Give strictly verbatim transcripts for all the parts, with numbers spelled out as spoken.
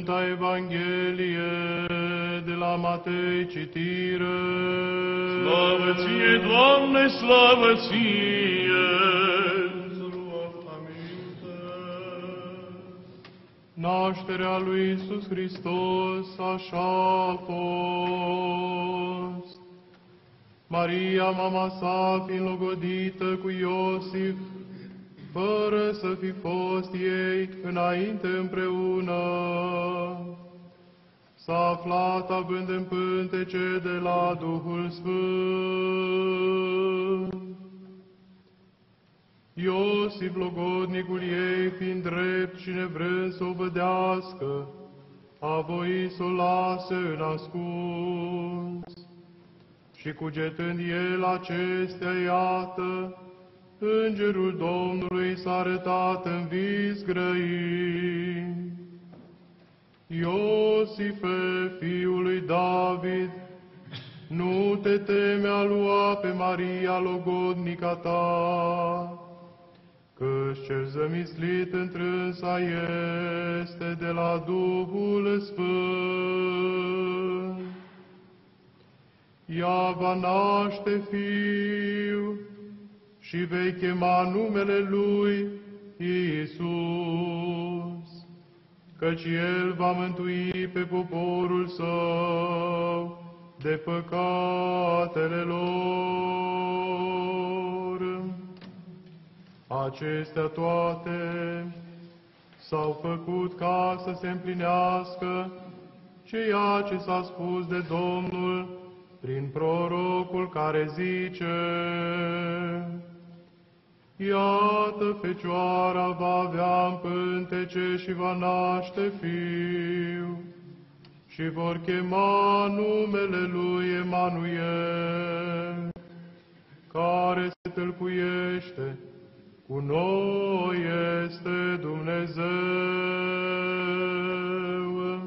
Sfânta Evanghelie de la Matei, citire. Slavă ție, Doamne, slavă ție! Nașterea lui Iisus Hristos așa a fost. Maria, mama sa, fiind logodită cu Iosif, fără să fi fost ei înainte împreună, s-a aflat având în pântece de la Duhul Sfânt. Iosif, logodnicul ei, fiind drept și nevrând să o vădească, a voit să o lase în ascuns. Și cugetând el acestea, iată, Îngerul Domnului s-a arătat în vis grăind. Iosife, fiul lui David, nu te teme a lua pe Maria, logodnica ta, căci cel zămislit întrânsa este de la Duhul Sfânt. Ea va naște fiu și vei chema numele lui Iisus, căci El va mântui pe poporul său de păcatele lor. Acestea toate s-au făcut ca să se împlinească ceea ce s-a spus de Domnul prin prorocul care zice: Iată, Fecioara va avea în pântece și va naște fiu, și vor chema numele lui Emanuel, care se tâlcuiește cu noi este Dumnezeu.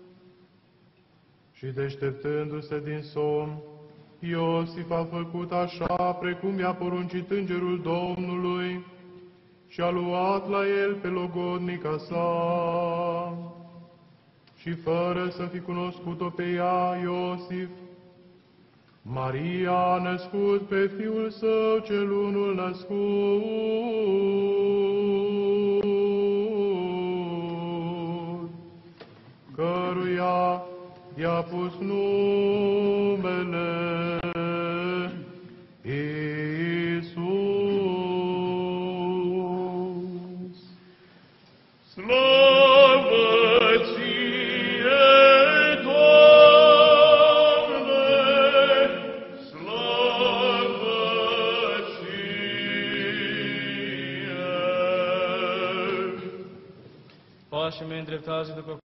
Și deșteptându-se din somn, Iosif a făcut așa precum i-a poruncit Îngerul Domnului și a luat la el pe logodnica sa. Și fără să fi cunoscut-o pe ea, Iosif, Maria a născut pe fiul său cel unul născut, căruia i-a pus numele Iisus. Slavă ție, Doamne, slavă ție! Pașii mei îndreptați după